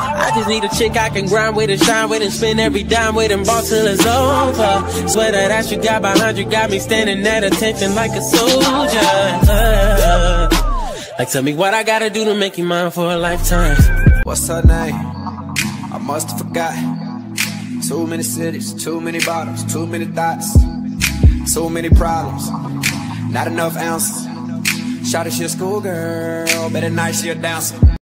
I just need a chick I can grind with and shine with and spend every dime with and ball till it's over. Swear that ass you got behind you got me standing at attention like a soldier. Like tell me what I gotta do to make you mine for a lifetime. What's her name? I must have forgot. Too many cities, too many bottles, too many thoughts, too many problems, not enough ounces. Shawty, she a schoolgirl, better night she a dancer.